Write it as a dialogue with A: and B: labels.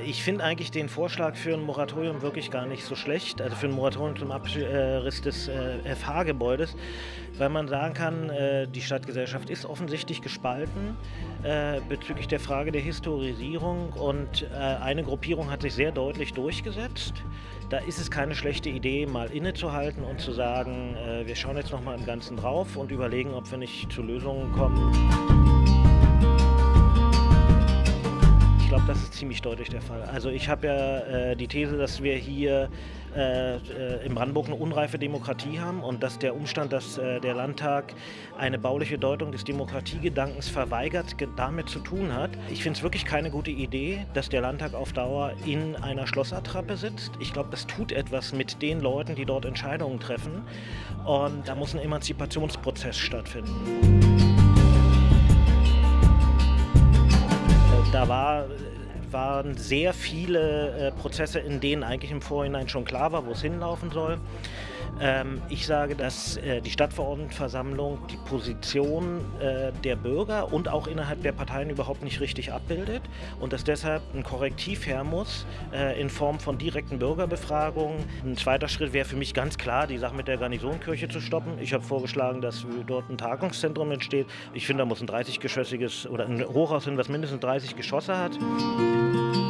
A: Ich finde eigentlich den Vorschlag für ein Moratorium wirklich gar nicht so schlecht, also für ein Moratorium zum Abriss des FH-Gebäudes, weil man sagen kann, die Stadtgesellschaft ist offensichtlich gespalten bezüglich der Frage der Historisierung und eine Gruppierung hat sich sehr deutlich durchgesetzt. Da ist es keine schlechte Idee, mal innezuhalten und zu sagen, wir schauen jetzt noch mal im Ganzen drauf und überlegen, ob wir nicht zu Lösungen kommen. Ich glaube, das ist ziemlich deutlich der Fall. Also ich habe ja die These, dass wir hier in Brandenburg eine unreife Demokratie haben und dass der Umstand, dass der Landtag eine bauliche Deutung des Demokratiegedankens verweigert, damit zu tun hat. Ich finde es wirklich keine gute Idee, dass der Landtag auf Dauer in einer Schlossattrappe sitzt. Ich glaube, das tut etwas mit den Leuten, die dort Entscheidungen treffen. Und da muss ein Emanzipationsprozess stattfinden. Da waren sehr viele Prozesse, in denen eigentlich im Vorhinein schon klar war, wo es hinlaufen soll. Ich sage, dass die Stadtverordnetenversammlung die Position der Bürger und auch innerhalb der Parteien überhaupt nicht richtig abbildet und dass deshalb ein Korrektiv her muss in Form von direkten Bürgerbefragungen. Ein zweiter Schritt wäre für mich ganz klar, die Sache mit der Garnisonkirche zu stoppen. Ich habe vorgeschlagen, dass dort ein Tagungszentrum entsteht. Ich finde, da muss ein 30-geschossiges oder ein Hochhaus hin, was mindestens 30 Geschosse hat.